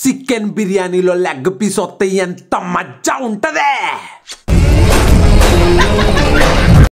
Chicken బిర్యానీలో leg piece వస్తే ఎంత మజ్జా ఉంటదే.